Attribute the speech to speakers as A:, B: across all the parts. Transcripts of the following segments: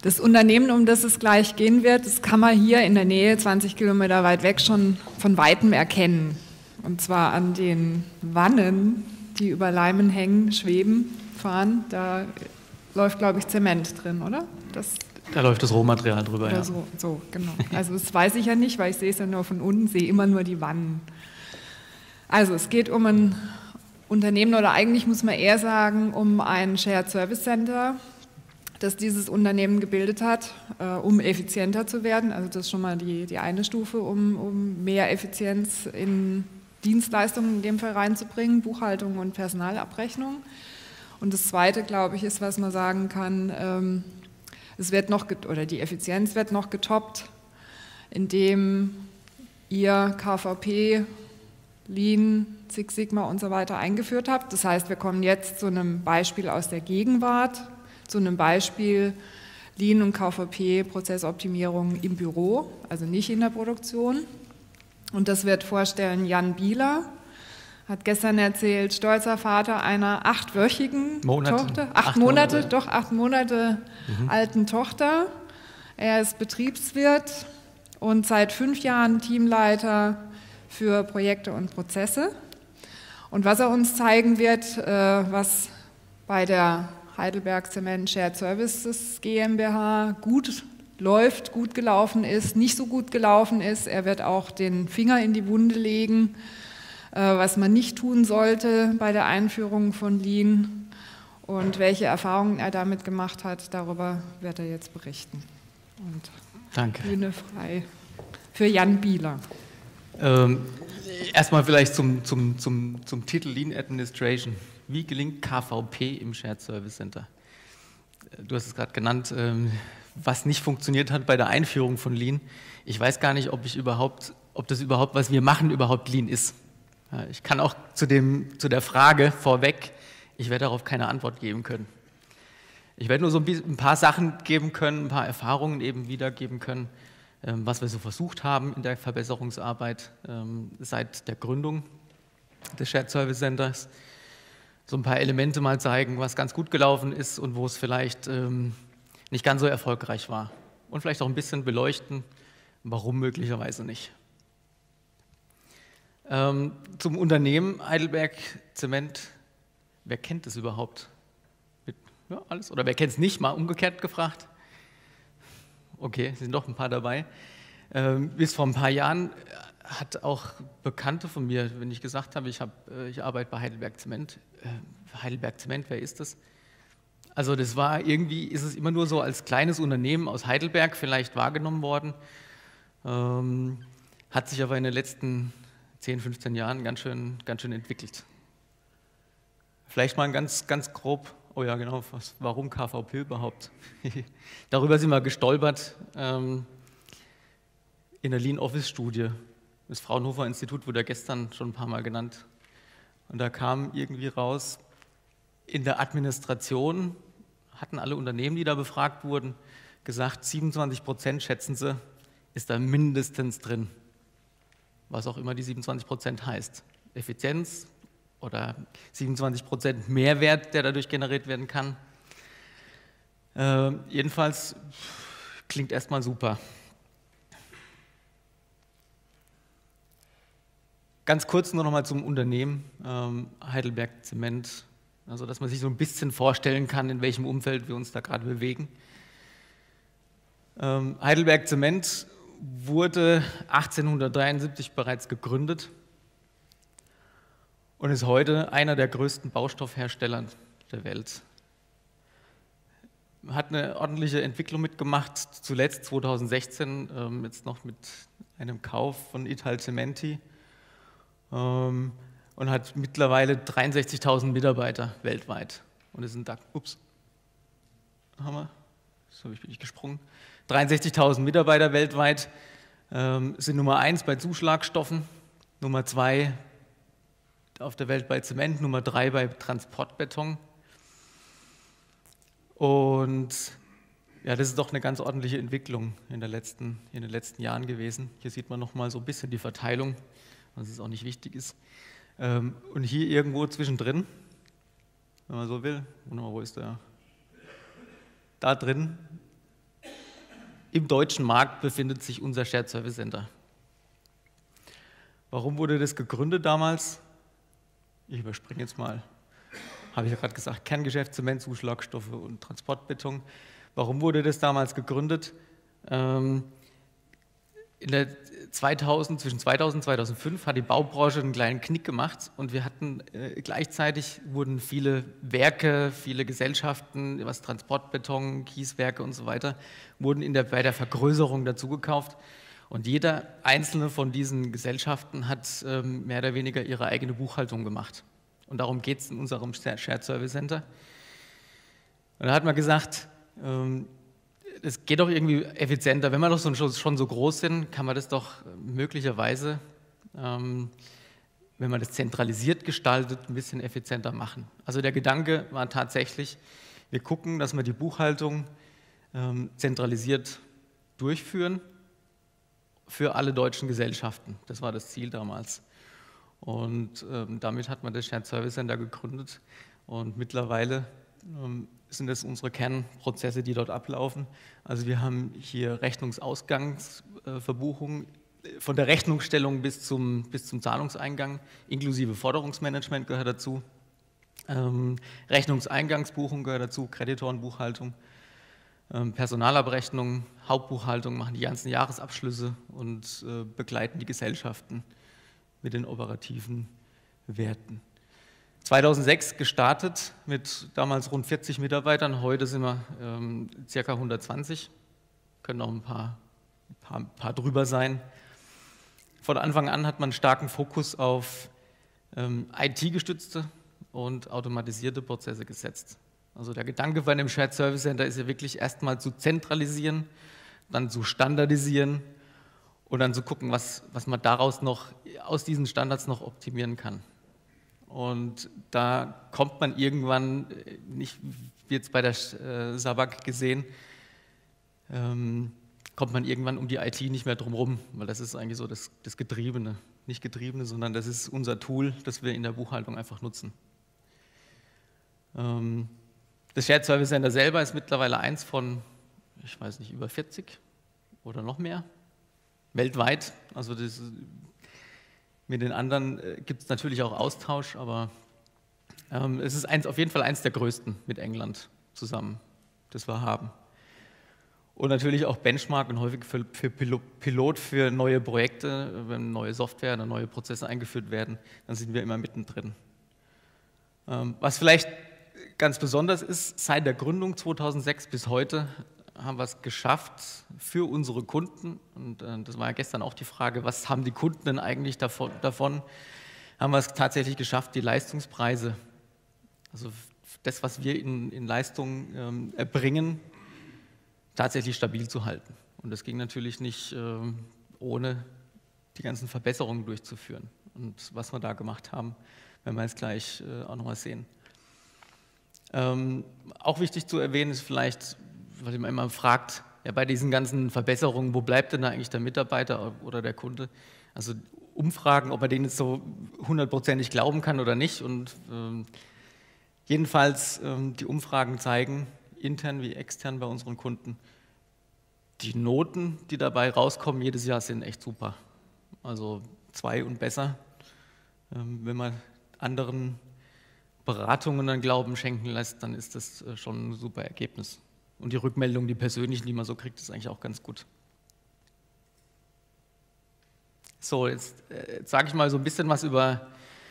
A: Das Unternehmen, um das es gleich gehen wird, das kann man hier in der Nähe, 20 Kilometer weit weg, schon von Weitem erkennen. Und zwar an den Wannen, die über Leimen hängen, schweben, fahren. Da läuft, glaube ich, Zement drin, oder?
B: Da läuft das Rohmaterial drüber,
A: ja. So, genau. Also das weiß ich ja nicht, weil ich sehe es ja nur von unten, sehe immer nur die Wannen. Also es geht um ein Unternehmen, oder eigentlich muss man eher sagen, um ein Shared Service Center, das dieses Unternehmen gebildet hat, um effizienter zu werden. Also das ist schon mal die eine Stufe, um mehr Effizienz in Dienstleistungen in dem Fall reinzubringen, Buchhaltung und Personalabrechnung. Und das Zweite, glaube ich, ist, was man sagen kann, die Effizienz wird noch getoppt, indem ihr KVP, Lean, Six Sigma und so weiter eingeführt habt. Das heißt, wir kommen jetzt zu einem Beispiel aus der Gegenwart, zu einem Beispiel Lean und KVP, Prozessoptimierung im Büro, also nicht in der Produktion. Und das wird vorstellen Jan Bieler, hat gestern erzählt, stolzer Vater einer 8-wöchigen Tochter, 8 Monate alten Tochter. Er ist Betriebswirt und seit 5 Jahren Teamleiter für Projekte und Prozesse. Und was er uns zeigen wird, was bei der Heidelberg Cement Shared Services GmbH gut läuft, gut gelaufen ist, nicht so gut gelaufen ist. Er wird auch den Finger in die Wunde legen, was man nicht tun sollte bei der Einführung von Lean und welche Erfahrungen er damit gemacht hat. Darüber wird er jetzt berichten. Und
B: danke.
A: Bühne frei für Jan Bieler.
B: Erstmal vielleicht zum Titel Lean Administration. Wie gelingt KVP im Shared Service Center? Du hast es gerade genannt, was nicht funktioniert hat bei der Einführung von Lean. Ich weiß gar nicht, ob das überhaupt, was wir machen, überhaupt Lean ist. Ich kann auch zu der Frage vorweg, ich werde darauf keine Antwort geben können. Ich werde nur so ein paar Sachen geben können, ein paar Erfahrungen eben wiedergeben können, was wir so versucht haben in der Verbesserungsarbeit seit der Gründung des Shared Service Centers. So ein paar Elemente mal zeigen, was ganz gut gelaufen ist und wo es vielleicht nicht ganz so erfolgreich war. Und vielleicht auch ein bisschen beleuchten, warum möglicherweise nicht. Zum Unternehmen Heidelberg Zement, wer kennt das überhaupt? Alles? Oder wer kennt es nicht? Mal umgekehrt gefragt. Okay, sind doch ein paar dabei. Bis vor ein paar Jahren hat auch Bekannte von mir, wenn ich gesagt habe, ich arbeite bei Heidelberg Zement. Heidelberg Zement, wer ist das? Also das war irgendwie, ist es immer nur so als kleines Unternehmen aus Heidelberg vielleicht wahrgenommen worden, hat sich aber in den letzten 10, 15 Jahren ganz schön entwickelt. Vielleicht mal ganz grob, oh ja genau, warum KVP überhaupt? Darüber sind wir gestolpert in der Lean Office Studie. Das Fraunhofer Institut wurde ja gestern schon ein paar Mal genannt. Und da kam irgendwie raus, in der Administration hatten alle Unternehmen, die da befragt wurden, gesagt, 27% schätzen sie, ist da mindestens drin. Was auch immer die 27% heißt. Effizienz oder 27% Mehrwert, der dadurch generiert werden kann. Jedenfalls klingt erstmal super. Ganz kurz nur noch mal zum Unternehmen Heidelberg Zement, also dass man sich so ein bisschen vorstellen kann, in welchem Umfeld wir uns da gerade bewegen. Heidelberg Zement wurde 1873 bereits gegründet und ist heute einer der größten Baustoffhersteller der Welt. Hat eine ordentliche Entwicklung mitgemacht, zuletzt 2016, jetzt noch mit einem Kauf von Italcementi. Und hat mittlerweile 63.000 Mitarbeiter weltweit. Und es sind da, so bin ich gesprungen. 63.000 Mitarbeiter weltweit, sind Nummer 1 bei Zuschlagstoffen, Nummer 2 auf der Welt bei Zement, Nummer 3 bei Transportbeton. Und ja, das ist doch eine ganz ordentliche Entwicklung in den letzten Jahren gewesen. Hier sieht man noch mal so ein bisschen die Verteilung, was es auch nicht wichtig ist. Und hier irgendwo zwischendrin, wenn man so will, wo ist der? Da drin im deutschen Markt befindet sich unser Shared Service Center. Warum wurde das gegründet damals? Ich überspringe jetzt mal, habe ich ja gerade gesagt, Kerngeschäft, Zement, Zuschlagstoffe und Transportbeton. Warum wurde das damals gegründet? Zwischen 2000 und 2005 hat die Baubranche einen kleinen Knick gemacht und wir hatten gleichzeitig wurden viele Werke, viele Gesellschaften, was Transportbeton, Kieswerke und so weiter, wurden bei der Vergrößerung dazugekauft. Und jeder einzelne von diesen Gesellschaften hat mehr oder weniger ihre eigene Buchhaltung gemacht. Und darum geht es in unserem Shared Service Center. Und da hat man gesagt, es geht doch irgendwie effizienter. Wenn wir doch schon so groß sind, kann man das doch möglicherweise, wenn man das zentralisiert gestaltet, ein bisschen effizienter machen. Also der Gedanke war tatsächlich, wir gucken, dass wir die Buchhaltung zentralisiert durchführen für alle deutschen Gesellschaften. Das war das Ziel damals. Und damit hat man das Shared Service Center gegründet. Und mittlerweile sind das unsere Kernprozesse, die dort ablaufen. Also wir haben hier Rechnungsausgangsverbuchung von der Rechnungsstellung bis zum Zahlungseingang, inklusive Forderungsmanagement gehört dazu, Rechnungseingangsbuchung gehört dazu, Kreditorenbuchhaltung, Personalabrechnung, Hauptbuchhaltung, machen die ganzen Jahresabschlüsse und begleiten die Gesellschaften mit den operativen Werten. 2006 gestartet mit damals rund 40 Mitarbeitern, heute sind wir ca. 120, können noch ein paar drüber sein. Von Anfang an hat man einen starken Fokus auf IT-gestützte und automatisierte Prozesse gesetzt. Also der Gedanke bei einem Shared Service Center ist ja wirklich erstmal zu zentralisieren, dann zu standardisieren und dann zu gucken, was man daraus noch, aus diesen Standards noch optimieren kann. Und da kommt man irgendwann, nicht wie jetzt bei der SABAG gesehen, kommt man irgendwann um die IT nicht mehr drum rum, weil das ist eigentlich so das Getriebene. Nicht Getriebene, sondern das ist unser Tool, das wir in der Buchhaltung einfach nutzen. Das Shared Service Center selber ist mittlerweile eins von, ich weiß nicht, über 40 oder noch mehr, weltweit. Also mit den anderen gibt es natürlich auch Austausch, aber es ist auf jeden Fall eins der größten mit England zusammen, das wir haben. Und natürlich auch Benchmark und häufig für Pilot für neue Projekte, wenn neue Software oder neue Prozesse eingeführt werden, dann sind wir immer mittendrin. Was vielleicht ganz besonders ist, seit der Gründung 2006 bis heute haben wir es geschafft für unsere Kunden, und das war ja gestern auch die Frage, was haben die Kunden denn eigentlich davon, haben wir es tatsächlich geschafft, die Leistungspreise, also das, was wir in Leistung erbringen, tatsächlich stabil zu halten. Und das ging natürlich nicht ohne die ganzen Verbesserungen durchzuführen. Und was wir da gemacht haben, werden wir jetzt gleich auch nochmal sehen. Auch wichtig zu erwähnen ist vielleicht, weil man immer fragt, ja, bei diesen ganzen Verbesserungen, wo bleibt denn da eigentlich der Mitarbeiter oder der Kunde? Also Umfragen, ob man denen jetzt so 100%ig glauben kann oder nicht. Und jedenfalls die Umfragen zeigen, intern wie extern bei unseren Kunden, die Noten, die dabei rauskommen jedes Jahr, sind echt super. Also 2 und besser, wenn man anderen Beratungen dann Glauben schenken lässt, dann ist das schon ein super Ergebnis. Und die Rückmeldungen, die persönlichen, die man so kriegt, ist eigentlich auch ganz gut. So, jetzt sage ich mal so ein bisschen was über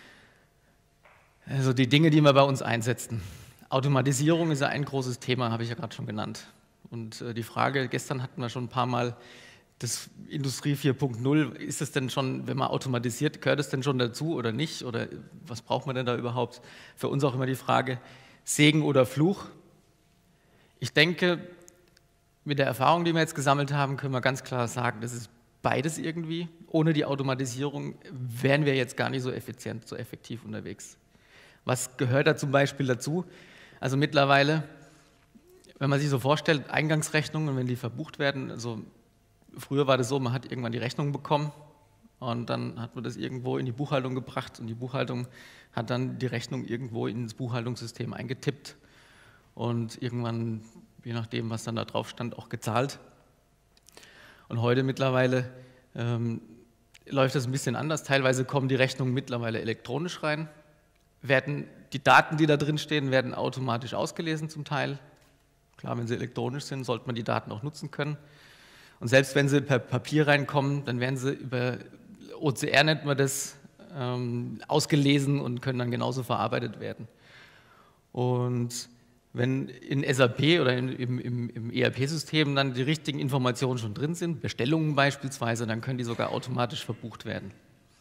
B: also die Dinge, die wir bei uns einsetzen. Automatisierung ist ja ein großes Thema, habe ich ja gerade schon genannt. Und die Frage, gestern hatten wir schon ein paar Mal, das Industrie 4.0, ist es denn schon, wenn man automatisiert, gehört es denn schon dazu oder nicht? Oder was braucht man denn da überhaupt? Für uns auch immer die Frage, Segen oder Fluch? Ich denke, mit der Erfahrung, die wir jetzt gesammelt haben, können wir ganz klar sagen, das ist beides irgendwie. Ohne die Automatisierung wären wir jetzt gar nicht so effizient, so effektiv unterwegs. Was gehört da zum Beispiel dazu? Also mittlerweile, wenn man sich so vorstellt, Eingangsrechnungen, wenn die verbucht werden, also früher war das so, man hat irgendwann die Rechnung bekommen und dann hat man das irgendwo in die Buchhaltung gebracht und die Buchhaltung hat dann die Rechnung irgendwo ins Buchhaltungssystem eingetippt und irgendwann, je nachdem, was dann da drauf stand, auch gezahlt. Und heute mittlerweile läuft das ein bisschen anders. Teilweise kommen die Rechnungen mittlerweile elektronisch rein. Die Daten, die da drin stehen, werden automatisch ausgelesen zum Teil. Klar, wenn sie elektronisch sind, sollte man die Daten auch nutzen können. Und selbst wenn sie per Papier reinkommen, dann werden sie über OCR, nennt man das, ausgelesen und können dann genauso verarbeitet werden. Und wenn in SAP oder im ERP-System dann die richtigen Informationen schon drin sind, Bestellungen beispielsweise, dann können die sogar automatisch verbucht werden.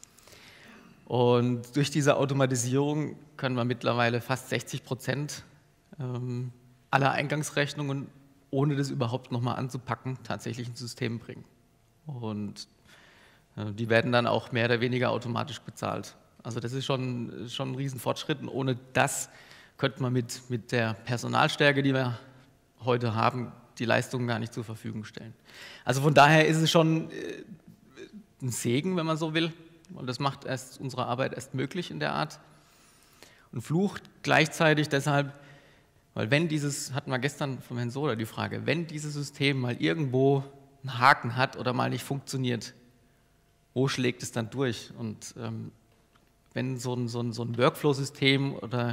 B: Und durch diese Automatisierung können wir mittlerweile fast 60% aller Eingangsrechnungen, ohne das überhaupt nochmal anzupacken, tatsächlich ins System bringen. Und die werden dann auch mehr oder weniger automatisch bezahlt. Also das ist schon ein Riesenfortschritt und ohne das könnte man mit der Personalstärke, die wir heute haben, die Leistungen gar nicht zur Verfügung stellen. Also von daher ist es schon ein Segen, wenn man so will. Und das macht unsere Arbeit erst möglich in der Art. Und Fluch gleichzeitig deshalb, weil hatten wir gestern vom Herrn Soder die Frage, wenn dieses System mal irgendwo einen Haken hat oder mal nicht funktioniert, wo schlägt es dann durch? Und wenn so ein Workflow-System oder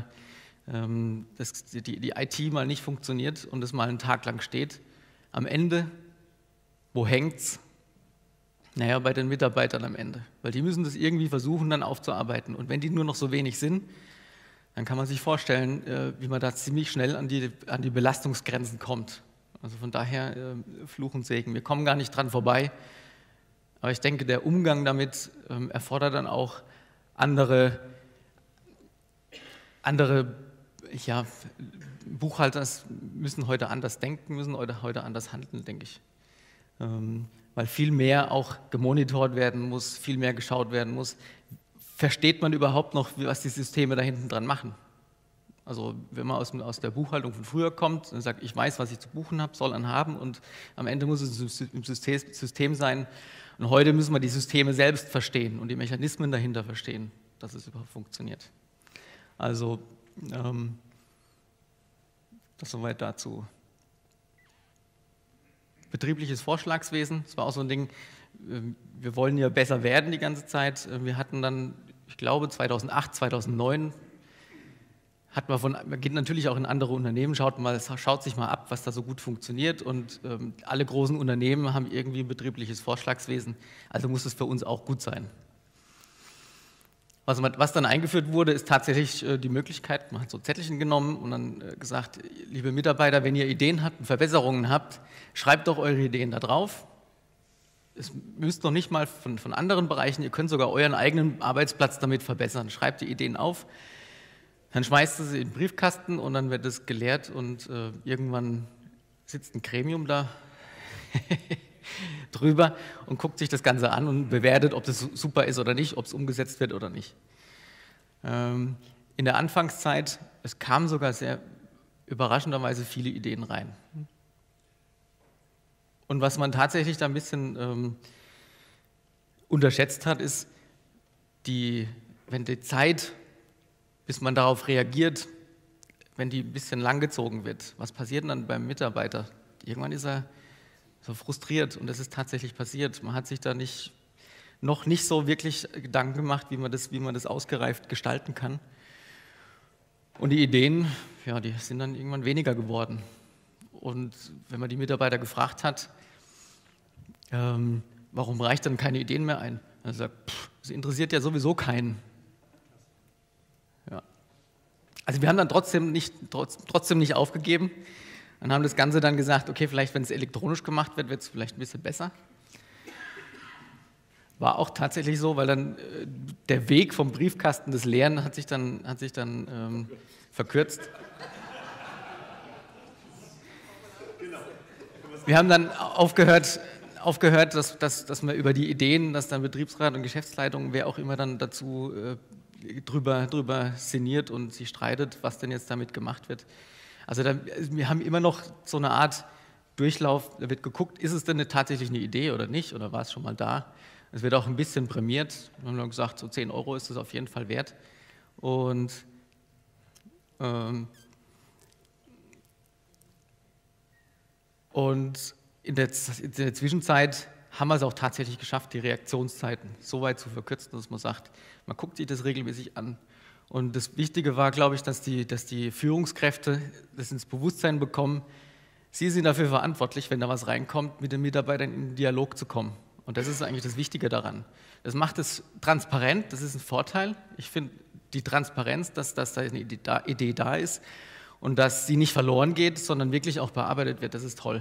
B: die IT mal nicht funktioniert und es mal einen Tag lang steht, am Ende, wo hängt's? Naja, bei den Mitarbeitern am Ende, weil die müssen das irgendwie versuchen dann aufzuarbeiten und wenn die nur noch so wenig sind, dann kann man sich vorstellen, wie man da ziemlich schnell an die Belastungsgrenzen kommt. Also von daher Fluch und Segen. Wir kommen gar nicht dran vorbei, aber ich denke, der Umgang damit erfordert dann auch andere Buchhalter müssen heute anders denken, müssen heute anders handeln, denke ich. Weil viel mehr auch gemonitort werden muss, viel mehr geschaut werden muss. Versteht man überhaupt noch, was die Systeme da hinten dran machen? Also wenn man aus der Buchhaltung von früher kommt und sagt, ich weiß, was ich zu buchen habe, soll einen haben und am Ende muss es im System sein. Und heute müssen wir die Systeme selbst verstehen und die Mechanismen dahinter verstehen, dass es überhaupt funktioniert. Also das soweit dazu. Betriebliches Vorschlagswesen, das war auch so ein Ding, wir wollen ja besser werden die ganze Zeit. Wir hatten dann, ich glaube 2008, 2009, man geht natürlich auch in andere Unternehmen, schaut sich mal ab, was da so gut funktioniert und alle großen Unternehmen haben irgendwie ein betriebliches Vorschlagswesen, also muss es für uns auch gut sein. Was dann eingeführt wurde, ist tatsächlich die Möglichkeit, man hat so Zettelchen genommen und dann gesagt, liebe Mitarbeiter, wenn ihr Ideen habt und Verbesserungen habt, schreibt doch eure Ideen da drauf. Es müsst noch nicht mal von anderen Bereichen, ihr könnt sogar euren eigenen Arbeitsplatz damit verbessern. Schreibt die Ideen auf, dann schmeißt ihr sie in den Briefkasten und dann wird es geleert und irgendwann sitzt ein Gremium da drüber und guckt sich das Ganze an und bewertet, ob das super ist oder nicht, ob es umgesetzt wird oder nicht. In der Anfangszeit, es kamen sogar sehr überraschenderweise viele Ideen rein. Und was man tatsächlich da ein bisschen unterschätzt hat, ist, wenn die Zeit, bis man darauf reagiert, wenn die ein bisschen langgezogen wird, was passiert dann beim Mitarbeiter? Irgendwann ist er so frustriert und das ist tatsächlich passiert. Man hat sich da noch nicht so wirklich Gedanken gemacht, wie man das ausgereift gestalten kann. Und die Ideen, ja, die sind dann irgendwann weniger geworden. Und wenn man die Mitarbeiter gefragt hat, warum reicht dann keine Ideen mehr ein? Dann sagt, das interessiert ja sowieso keinen. Ja. Also wir haben dann trotzdem nicht aufgegeben. Und haben das Ganze dann gesagt, okay, vielleicht wenn es elektronisch gemacht wird, wird es vielleicht ein bisschen besser. War auch tatsächlich so, weil dann der Weg vom Briefkasten des Leeren hat sich dann verkürzt. Wir haben dann aufgehört, dass man über die Ideen, dass dann Betriebsrat und Geschäftsleitung, wer auch immer dann dazu drüber sinniert und sich streitet, was denn jetzt damit gemacht wird. Also wir haben immer noch so eine Art Durchlauf, da wird geguckt, ist es denn tatsächlich eine Idee oder nicht, oder war es schon mal da? Es wird auch ein bisschen prämiert. Wir haben gesagt, so 10 € ist es auf jeden Fall wert. Und in der Zwischenzeit haben wir es auch tatsächlich geschafft, die Reaktionszeiten so weit zu verkürzen, dass man sagt, man guckt sich das regelmäßig an. Und das Wichtige war, glaube ich, dass die Führungskräfte das ins Bewusstsein bekommen, sie sind dafür verantwortlich, wenn da was reinkommt, mit den Mitarbeitern in den Dialog zu kommen. Und das ist eigentlich das Wichtige daran. Das macht es transparent, das ist ein Vorteil. Ich finde die Transparenz, dass da eine Idee da ist und dass sie nicht verloren geht, sondern wirklich auch bearbeitet wird, das ist toll.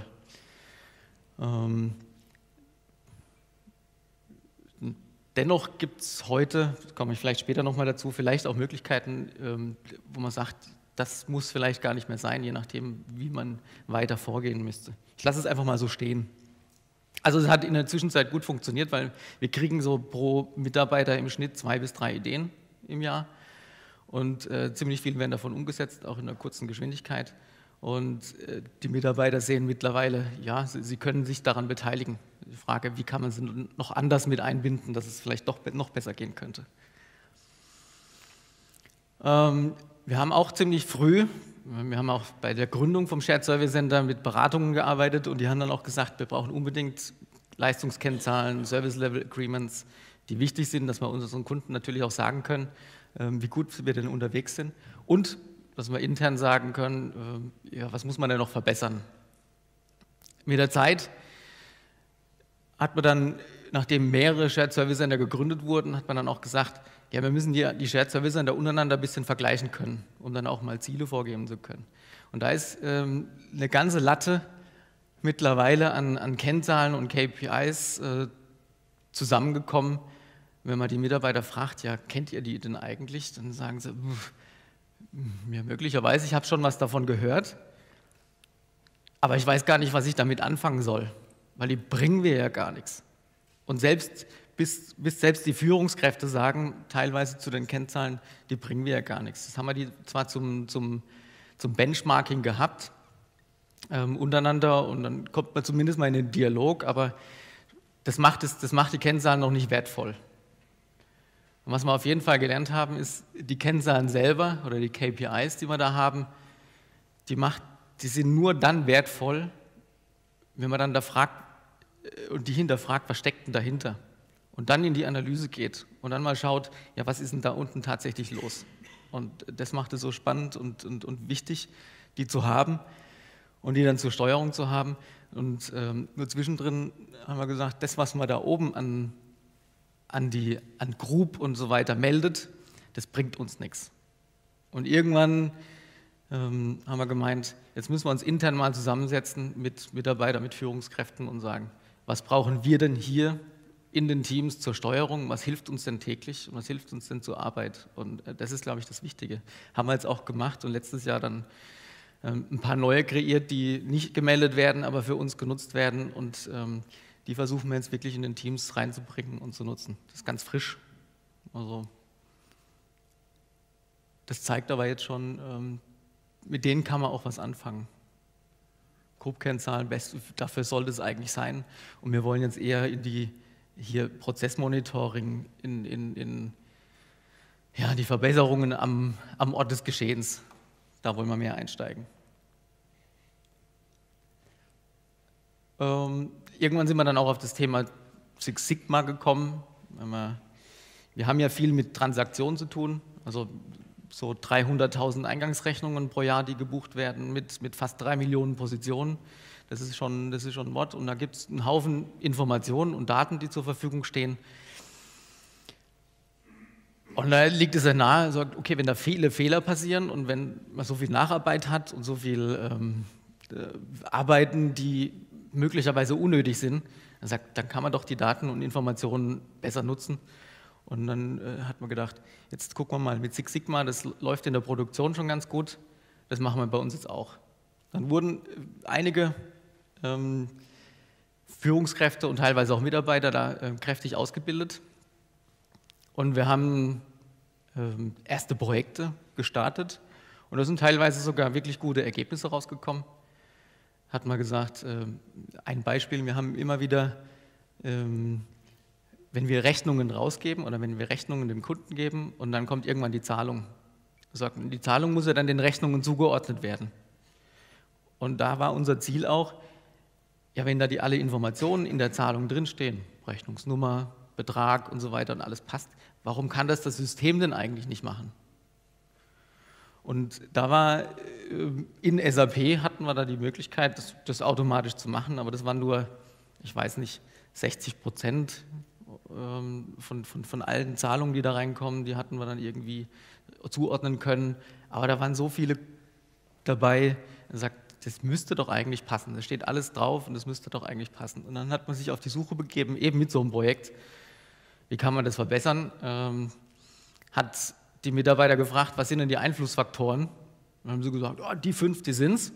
B: Dennoch gibt es heute, komme ich vielleicht später nochmal dazu, vielleicht auch Möglichkeiten, wo man sagt, das muss vielleicht gar nicht mehr sein, je nachdem, wie man weiter vorgehen müsste. Ich lasse es einfach mal so stehen. Also es hat in der Zwischenzeit gut funktioniert, weil wir kriegen so pro Mitarbeiter im Schnitt 2 bis 3 Ideen im Jahr und ziemlich viele werden davon umgesetzt, auch in einer kurzen Geschwindigkeit. Und die Mitarbeiter sehen mittlerweile, ja, sie können sich daran beteiligen. Die Frage, wie kann man sie noch anders mit einbinden, dass es vielleicht doch noch besser gehen könnte. Wir haben auch ziemlich früh, wir haben auch bei der Gründung vom Shared Service Center mit Beratungen gearbeitet und die haben dann auch gesagt, wir brauchen unbedingt Leistungskennzahlen, Service Level Agreements, die wichtig sind, dass wir unseren Kunden natürlich auch sagen können, wie gut wir denn unterwegs sind und dass wir intern sagen können, ja, was muss man denn noch verbessern. Mit der Zeit hat man dann, nachdem mehrere Shared Service Center gegründet wurden, hat man dann auch gesagt, ja, wir müssen die Shared Service Center untereinander ein bisschen vergleichen können, um dann auch mal Ziele vorgeben zu können. Und da ist eine ganze Latte mittlerweile an Kennzahlen und KPIs zusammengekommen. Wenn man die Mitarbeiter fragt, ja, kennt ihr die denn eigentlich? Dann sagen sie, ja, möglicherweise, ich habe schon was davon gehört, aber ich weiß gar nicht, was ich damit anfangen soll, weil die bringen wir ja gar nichts. Und bis selbst die Führungskräfte sagen, teilweise zu den Kennzahlen, die bringen wir ja gar nichts. Das haben wir die zwar zum Benchmarking gehabt, untereinander, und dann kommt man zumindest mal in den Dialog, aber das macht die Kennzahlen noch nicht wertvoll. Und was wir auf jeden Fall gelernt haben, ist, die Kennzahlen selber oder die KPIs, die wir da haben, die sind nur dann wertvoll, wenn man dann da fragt und die hinterfragt, was steckt denn dahinter? Und dann in die Analyse geht und dann mal schaut, ja, was ist denn da unten tatsächlich los? Und das macht es so spannend und wichtig, die zu haben und die dann zur Steuerung zu haben. Und nur zwischendrin haben wir gesagt, das, was man da oben an Group und so weiter meldet, das bringt uns nichts. Und irgendwann haben wir gemeint, jetzt müssen wir uns intern mal zusammensetzen mit Mitarbeitern, mit Führungskräften und sagen, was brauchen wir denn hier in den Teams zur Steuerung, was hilft uns denn täglich und was hilft uns denn zur Arbeit? Und das ist, glaube ich, das Wichtige. Haben wir jetzt auch gemacht und letztes Jahr dann ein paar neue kreiert, die nicht gemeldet werden, aber für uns genutzt werden, und die versuchen wir jetzt wirklich in den Teams reinzubringen und zu nutzen. Das ist ganz frisch. Also das zeigt aber jetzt schon, mit denen kann man auch was anfangen. Group-Kennzahlen, dafür sollte es eigentlich sein. Und wir wollen jetzt eher in die Prozessmonitoring, in die Verbesserungen am Ort des Geschehens. Da wollen wir mehr einsteigen. Irgendwann sind wir dann auch auf das Thema Six Sigma gekommen. Wir haben ja viel mit Transaktionen zu tun, also so 300.000 Eingangsrechnungen pro Jahr, die gebucht werden, mit fast 3 Millionen Positionen. Das ist schon ein Wort, und da gibt es einen Haufen Informationen und Daten, die zur Verfügung stehen. Und da liegt es ja nahe, sagt, okay, wenn da viele Fehler passieren und wenn man so viel Nacharbeit hat und so viel Arbeiten, die möglicherweise unnötig sind, dann kann man doch die Daten und Informationen besser nutzen. Und dann hat man gedacht, jetzt gucken wir mal mit Six Sigma, das läuft in der Produktion schon ganz gut, das machen wir bei uns jetzt auch. Dann wurden einige Führungskräfte und teilweise auch Mitarbeiter da kräftig ausgebildet. Und wir haben erste Projekte gestartet und da sind teilweise sogar wirklich gute Ergebnisse rausgekommen. Hat man gesagt, ein Beispiel, wir haben immer wieder, wenn wir Rechnungen rausgeben oder wenn wir Rechnungen dem Kunden geben und dann kommt irgendwann die Zahlung. Die Zahlung muss ja dann den Rechnungen zugeordnet werden. Und da war unser Ziel auch, ja, wenn da alle Informationen in der Zahlung drinstehen, Rechnungsnummer, Betrag und so weiter und alles passt, warum kann das System denn eigentlich nicht machen? Und da war, in SAP hatten wir da die Möglichkeit, das automatisch zu machen, aber das waren nur, ich weiß nicht, 60% von allen Zahlungen, die da reinkommen, die hatten wir dann irgendwie zuordnen können. Aber da waren so viele dabei, er sagt, das müsste doch eigentlich passen. Da steht alles drauf und das müsste doch eigentlich passen. Und dann hat man sich auf die Suche begeben, eben mit so einem Projekt. Wie kann man das verbessern? Hat die Mitarbeiter gefragt, was sind denn die Einflussfaktoren? Und dann haben sie gesagt, oh, die 5, die sind's.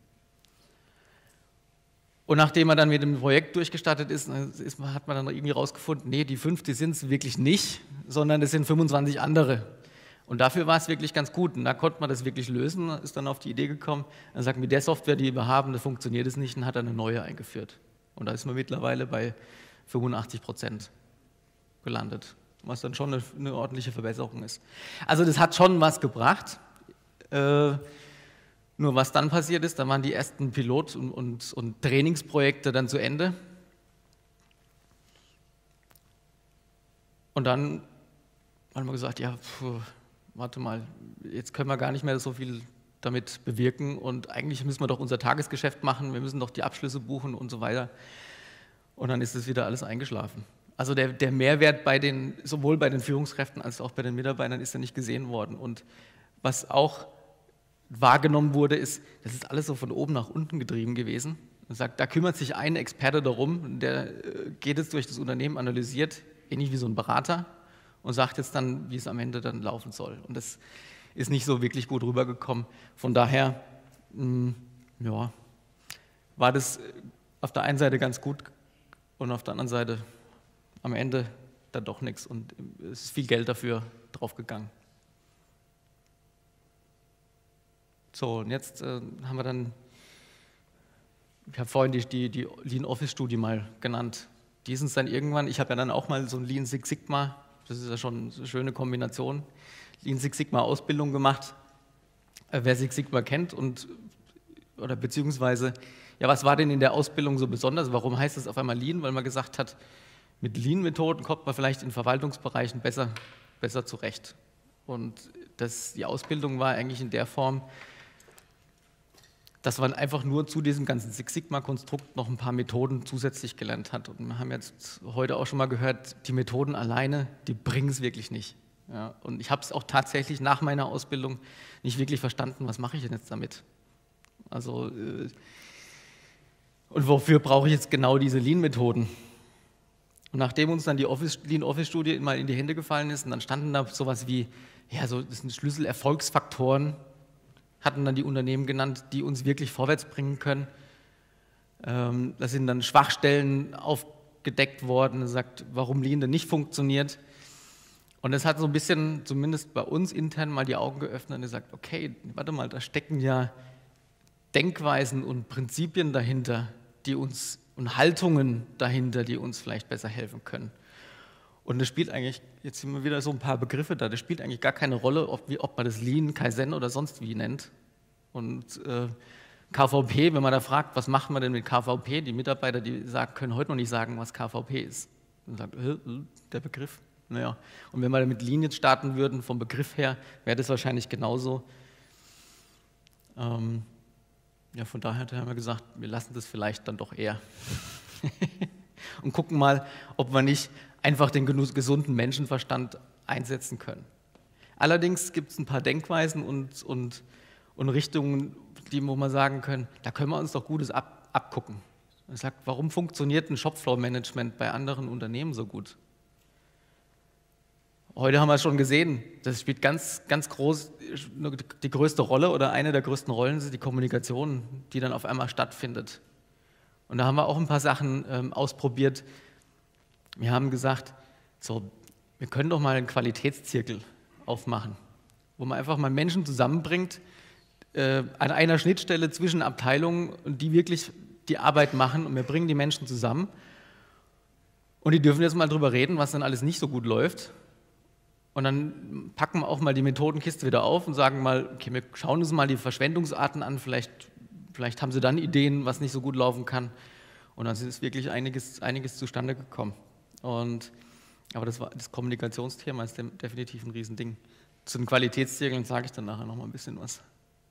B: Und nachdem man dann mit dem Projekt durchgestartet ist, hat man dann irgendwie rausgefunden, nee, die 5, die sind es wirklich nicht, sondern es sind 25 andere. Und dafür war es wirklich ganz gut. Und da konnte man das wirklich lösen, ist dann auf die Idee gekommen, dann sagt, mit der Software, die wir haben, das funktioniert es nicht, und hat dann eine neue eingeführt. Und da ist man mittlerweile bei 85% gelandet, was dann schon eine ordentliche Verbesserung ist. Also das hat schon was gebracht. Nur was dann passiert ist, da waren die ersten Pilot- und Trainingsprojekte dann zu Ende. Und dann haben wir gesagt, ja, warte mal, jetzt können wir gar nicht mehr so viel damit bewirken und eigentlich müssen wir doch unser Tagesgeschäft machen, wir müssen doch die Abschlüsse buchen und so weiter. Und dann ist es wieder alles eingeschlafen. Also der Mehrwert sowohl bei den Führungskräften als auch bei den Mitarbeitern ist ja nicht gesehen worden. Und was auch wahrgenommen wurde, ist, das ist alles so von oben nach unten getrieben gewesen. Man sagt, da kümmert sich ein Experte darum, der geht jetzt durch das Unternehmen, analysiert, ähnlich wie so ein Berater, und sagt jetzt dann, wie es am Ende dann laufen soll. Und das ist nicht so wirklich gut rübergekommen. Von daher ja, war das auf der einen Seite ganz gut und auf der anderen Seite am Ende dann doch nichts. Und es ist viel Geld dafür draufgegangen. So, und jetzt haben wir dann, ich habe vorhin die Lean Office Studie mal genannt. Die ist uns dann irgendwann, ich habe ja dann auch mal so ein Lean Six Sigma, das ist ja schon eine schöne Kombination, Lean Six Sigma Ausbildung gemacht. Wer Six Sigma kennt oder beziehungsweise, ja, was war denn in der Ausbildung so besonders? Warum heißt es auf einmal Lean? Weil man gesagt hat, mit Lean-Methoden kommt man vielleicht in Verwaltungsbereichen besser zurecht. Und die Ausbildung war eigentlich in der Form, dass man einfach nur zu diesem ganzen Six Sigma-Konstrukt noch ein paar Methoden zusätzlich gelernt hat. Und wir haben jetzt heute auch schon mal gehört, die Methoden alleine, die bringen es wirklich nicht. Ja, und ich habe es auch tatsächlich nach meiner Ausbildung nicht wirklich verstanden, was mache ich denn jetzt damit? Also, und wofür brauche ich jetzt genau diese Lean-Methoden? Und nachdem uns dann die Lean Office-Studie mal in die Hände gefallen ist, und dann standen da sowas wie, ja, das sind Schlüsselerfolgsfaktoren, hatten dann die Unternehmen genannt, die uns wirklich vorwärts bringen können. Da sind dann Schwachstellen aufgedeckt worden, sagt, warum Lean denn nicht funktioniert. Und das hat so ein bisschen, zumindest bei uns intern, mal die Augen geöffnet und gesagt, okay, warte mal, da stecken ja Denkweisen und Prinzipien dahinter, und Haltungen dahinter, die uns vielleicht besser helfen können. Und das spielt eigentlich, jetzt sind wir wieder so ein paar Begriffe da, das spielt eigentlich gar keine Rolle, ob man das Lean, Kaizen oder sonst wie nennt. Und KVP, wenn man da fragt, was macht man denn mit KVP, die Mitarbeiter, die können heute noch nicht sagen, was KVP ist. Und sagt, der Begriff, naja. Und wenn wir mit Lean jetzt starten würden, vom Begriff her, wäre das wahrscheinlich genauso. Ja, von daher haben wir gesagt, wir lassen das vielleicht dann doch eher. Und gucken mal, ob wir nicht einfach den gesunden Menschenverstand einsetzen können. Allerdings gibt es ein paar Denkweisen und Richtungen, wo wir sagen können, da können wir uns doch Gutes abgucken. Er sagt, warum funktioniert ein Shopfloor-Management bei anderen Unternehmen so gut? Heute haben wir es schon gesehen, das spielt ganz, ganz groß die größte Rolle oder eine der größten Rollen ist die Kommunikation, die dann auf einmal stattfindet. Und da haben wir auch ein paar Sachen ausprobiert. Wir haben gesagt, so, wir können doch mal einen Qualitätszirkel aufmachen, wo man einfach mal Menschen zusammenbringt, an einer Schnittstelle zwischen Abteilungen, die wirklich die Arbeit machen, und wir bringen die Menschen zusammen und die dürfen jetzt mal drüber reden, was dann alles nicht so gut läuft. Und dann packen wir auch mal die Methodenkiste wieder auf und sagen mal, okay, wir schauen uns mal die Verschwendungsarten an, vielleicht haben sie dann Ideen, was nicht so gut laufen kann. Und dann ist wirklich einiges zustande gekommen. Aber das Kommunikationsthema ist definitiv ein Riesending. Zu den Qualitätszirkeln sage ich dann nachher noch mal ein bisschen was.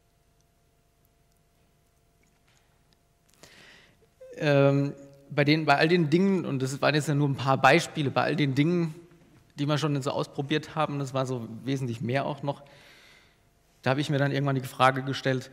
B: Bei all den Dingen, und das waren jetzt ja nur ein paar Beispiele, bei all den Dingen, die wir schon so ausprobiert haben, das war so wesentlich mehr auch noch, da habe ich mir dann irgendwann die Frage gestellt,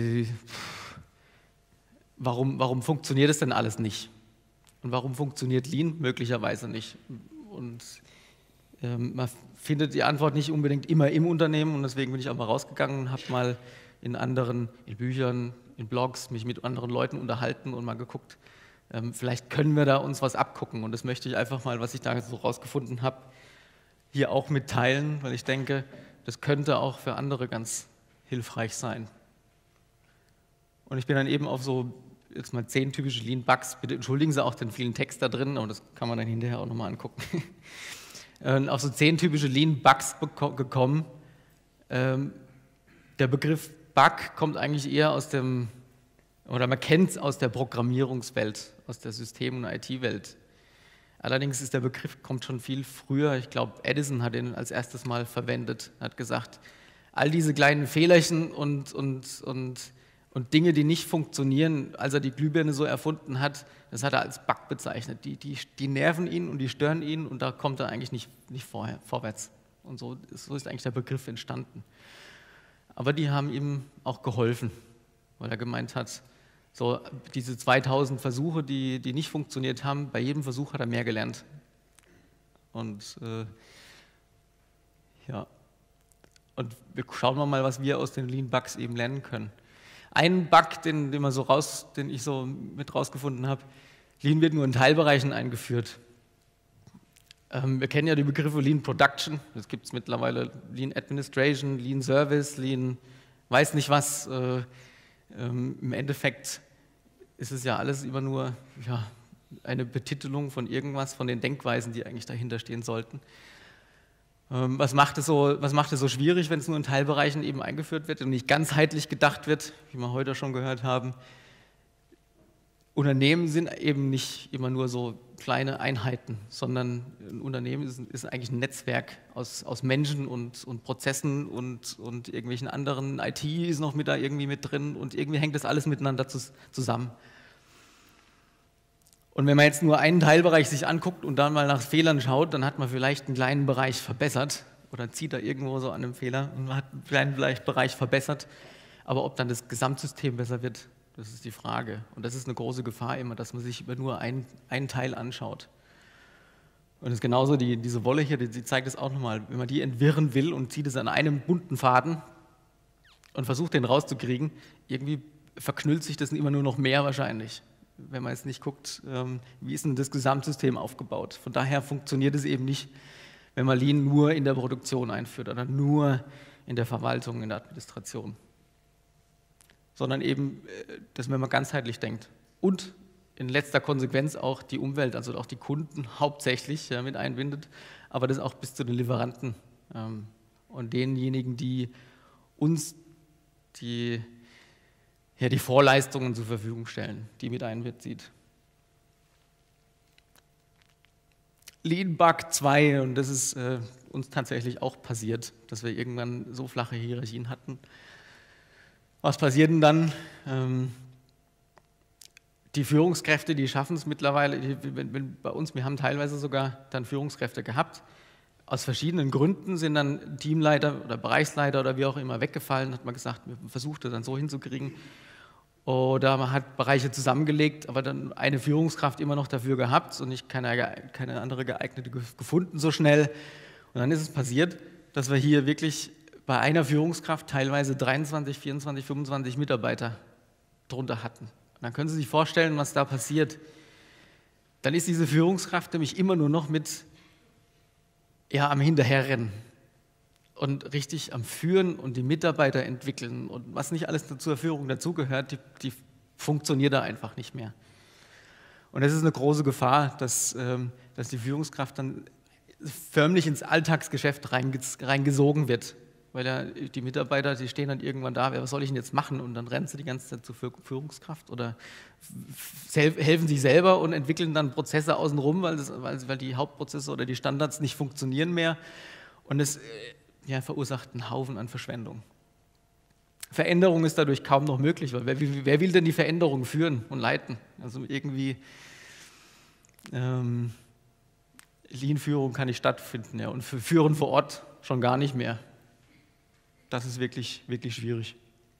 B: warum funktioniert das denn alles nicht? Und warum funktioniert Lean möglicherweise nicht? Und man findet die Antwort nicht unbedingt immer im Unternehmen, und deswegen bin ich auch mal rausgegangen und habe mal in Büchern, in Blogs mich mit anderen Leuten unterhalten und mal geguckt, vielleicht können wir da uns was abgucken. Und das möchte ich einfach mal, was ich da so rausgefunden habe, hier auch mitteilen, weil ich denke, das könnte auch für andere ganz hilfreich sein. Und ich bin dann eben auf so jetzt mal 10 typische Lean-Bugs, bitte entschuldigen Sie auch den vielen Text da drin, aber das kann man dann hinterher auch nochmal angucken. Auf so 10 typische Lean-Bugs gekommen. Der Begriff Bug kommt eigentlich eher man kennt es aus der Programmierungswelt, aus der System- und IT-Welt. Allerdings ist der Begriff, kommt schon viel früher. Ich glaube, Edison hat ihn als erstes Mal verwendet, hat gesagt, all diese kleinen Fehlerchen und Dinge, die nicht funktionieren, als er die Glühbirne so erfunden hat, das hat er als Bug bezeichnet. Die nerven ihn und die stören ihn, und da kommt er eigentlich nicht vorwärts. Und so ist eigentlich der Begriff entstanden. Aber die haben ihm auch geholfen, weil er gemeint hat, so diese 2000 Versuche, die nicht funktioniert haben, bei jedem Versuch hat er mehr gelernt. Und und wir schauen mal, was wir aus den Lean-Bugs eben lernen können. Ein Bug, den ich so mit rausgefunden habe: Lean wird nur in Teilbereichen eingeführt. Wir kennen ja die Begriffe Lean Production, das gibt es mittlerweile, Lean Administration, Lean Service, Lean weiß nicht was. Im Endeffekt ist es ja alles immer nur eine Betitelung von irgendwas, von den Denkweisen, die eigentlich dahinter stehen sollten. Was macht es so schwierig, wenn es nur in Teilbereichen eben eingeführt wird und nicht ganzheitlich gedacht wird, wie wir heute schon gehört haben? Unternehmen sind eben nicht immer nur so kleine Einheiten, sondern ein Unternehmen ist eigentlich ein Netzwerk aus Menschen und Prozessen und irgendwelchen anderen. IT ist noch da irgendwie mit drin, und irgendwie hängt das alles miteinander zusammen. Und wenn man jetzt nur einen Teilbereich sich anguckt und dann mal nach Fehlern schaut, dann hat man vielleicht einen kleinen Bereich verbessert oder zieht da irgendwo so an einem Fehler und man hat einen kleinen Bereich verbessert. Aber ob dann das Gesamtsystem besser wird, das ist die Frage. Und das ist eine große Gefahr immer, dass man sich immer nur einen Teil anschaut. Und das ist genauso, diese Wolle hier, die zeigt es auch nochmal. Wenn man die entwirren will und zieht es an einem bunten Faden und versucht, den rauszukriegen, irgendwie verknüllt sich das immer nur noch mehr wahrscheinlich, wenn man jetzt nicht guckt, wie ist denn das Gesamtsystem aufgebaut. Von daher funktioniert es eben nicht, wenn man Lean nur in der Produktion einführt oder nur in der Verwaltung, in der Administration. Sondern eben, dass man ganzheitlich denkt und in letzter Konsequenz auch die Umwelt, also auch die Kunden hauptsächlich mit einbindet, aber das auch bis zu den Lieferanten und denjenigen, die uns die Vorleistungen zur Verfügung stellen, die mit einbezieht. Lean Bug 2, und das ist uns tatsächlich auch passiert, dass wir irgendwann so flache Hierarchien hatten. Was passiert denn dann? Die Führungskräfte, die schaffen es mittlerweile, bei uns, wir haben teilweise sogar dann Führungskräfte gehabt. Aus verschiedenen Gründen sind dann Teamleiter oder Bereichsleiter oder wie auch immer weggefallen, hat man gesagt, man versucht das dann so hinzukriegen. Oder man hat Bereiche zusammengelegt, aber dann eine Führungskraft immer noch dafür gehabt und nicht keine andere geeignete gefunden so schnell. Und dann ist es passiert, dass wir hier wirklich bei einer Führungskraft teilweise 23, 24, 25 Mitarbeiter drunter hatten. Und dann können Sie sich vorstellen, was da passiert. Dann ist diese Führungskraft nämlich immer nur noch am Hinterherrennen und richtig am Führen und die Mitarbeiter entwickeln und was nicht alles zur Führung dazugehört, die funktioniert da einfach nicht mehr. Und das ist eine große Gefahr, dass die Führungskraft dann förmlich ins Alltagsgeschäft reingesogen wird. weil ja die Mitarbeiter, die stehen dann irgendwann da, was soll ich denn jetzt machen? Und dann rennen sie die ganze Zeit zur Führungskraft oder helfen sich selber und entwickeln dann Prozesse außenrum, weil die Hauptprozesse oder die Standards nicht funktionieren mehr. Und es verursacht einen Haufen an Verschwendung. Veränderung ist dadurch kaum noch möglich, weil wer will denn die Veränderung führen und leiten? Also irgendwie Lean-Führung kann nicht stattfinden, ja, und für Führen vor Ort schon gar nicht mehr. Das ist wirklich, wirklich schwierig.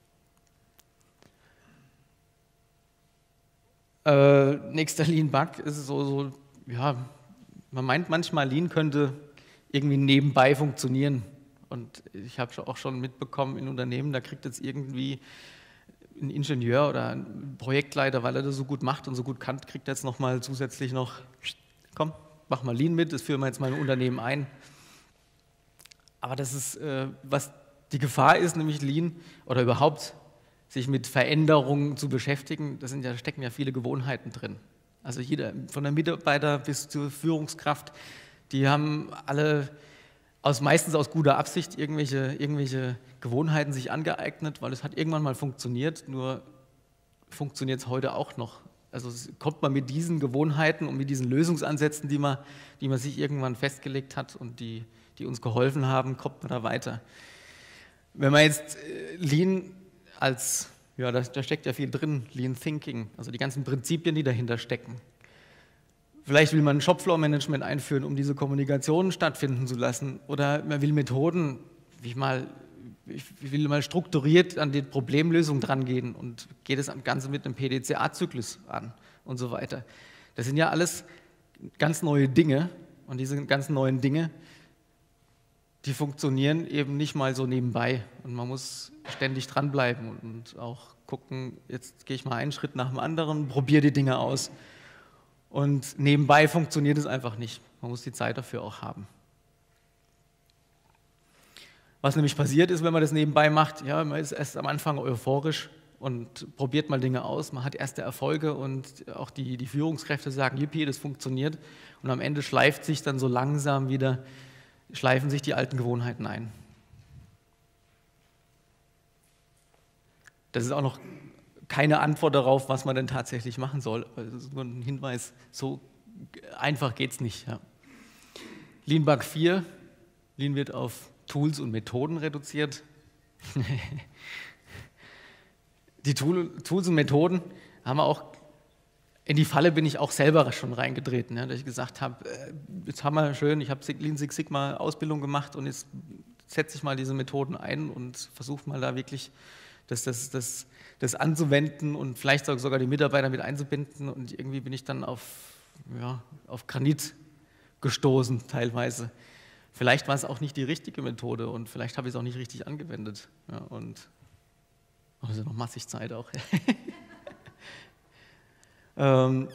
B: Nächster Lean-Bug ist man meint manchmal, Lean könnte irgendwie nebenbei funktionieren. Und ich habe auch schon mitbekommen in Unternehmen, da kriegt jetzt irgendwie ein Ingenieur oder ein Projektleiter, weil er das so gut macht und so gut kann, kriegt jetzt nochmal zusätzlich komm, mach mal Lean mit, das führen wir jetzt mal im Unternehmen ein. Aber das ist, was die Gefahr ist, nämlich Lean oder überhaupt sich mit Veränderungen zu beschäftigen, da stecken ja viele Gewohnheiten drin. Also jeder, von der Mitarbeiter bis zur Führungskraft, die haben alle meistens aus guter Absicht irgendwelche Gewohnheiten sich angeeignet, weil es hat irgendwann mal funktioniert, nur funktioniert es heute auch noch. Also kommt man mit diesen Gewohnheiten und mit diesen Lösungsansätzen, die man sich irgendwann festgelegt hat und die uns geholfen haben, kommt man da weiter. Wenn man jetzt Lean da steckt ja viel drin, Lean Thinking, also die ganzen Prinzipien, die dahinter stecken. Vielleicht will man ein Shopfloor-Management einführen, um diese Kommunikation stattfinden zu lassen. Oder man will Methoden, ich will mal strukturiert an die Problemlösung drangehen und geht das Ganze mit einem PDCA-Zyklus an und so weiter. Das sind ja alles ganz neue Dinge und diese ganzen neuen Dinge, die funktionieren eben nicht mal so nebenbei. Und man muss ständig dranbleiben und auch gucken, jetzt gehe ich mal einen Schritt nach dem anderen, probiere die Dinge aus. Und nebenbei funktioniert es einfach nicht. Man muss die Zeit dafür auch haben. Was nämlich passiert ist, wenn man das nebenbei macht, man ist erst am Anfang euphorisch und probiert mal Dinge aus, man hat erste Erfolge und auch die Führungskräfte sagen, yippie, das funktioniert. Und am Ende schleifen sich dann so langsam wieder die alten Gewohnheiten ein. Das ist auch noch keine Antwort darauf, was man denn tatsächlich machen soll. Das ist nur ein Hinweis, so einfach geht es nicht. Ja. Lean Bug 4, Lean wird auf Tools und Methoden reduziert. Die Tools und Methoden haben wir auch, in die Falle bin ich auch selber schon reingetreten, dass ich gesagt habe, jetzt haben wir schön, ich habe Lean Six Sigma Ausbildung gemacht und jetzt setze ich mal diese Methoden ein und versuche mal da wirklich das anzuwenden und vielleicht sogar die Mitarbeiter mit einzubinden. Und irgendwie bin ich dann auf Granit gestoßen teilweise. Vielleicht war es auch nicht die richtige Methode und vielleicht habe ich es auch nicht richtig angewendet. Ja, und das ist ja noch massig Zeit auch. Und